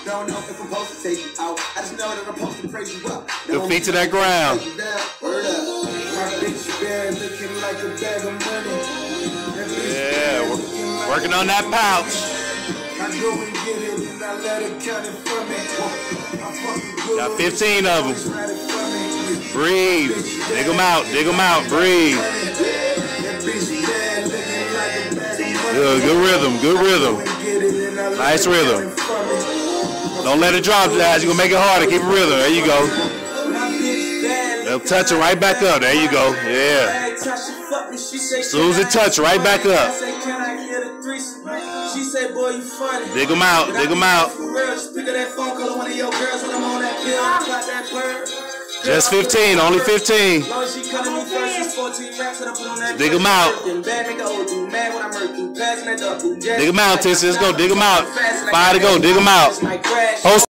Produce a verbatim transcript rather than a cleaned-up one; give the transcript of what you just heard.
Don't know if I'm supposed to take you out. I just know that I'm supposed to praise you up. Good feet to that ground. Yeah, we're working on that pouch. Got fifteen of them. Breathe. Dig them out. Dig them out. Breathe. Good, good rhythm. Good rhythm. Nice rhythm. Don't let it drop, guys. You're going to make it harder. Keep it rhythm. There you go. They'll touch it right back up. There you go. Yeah. As soon as it touch, right back up. Dig them out. Dig them out. Just fifteen. Only fifteen. Dig them out. Dig them out, Tissy. Let's go. Dig them out. Five to go. Dig them out. Post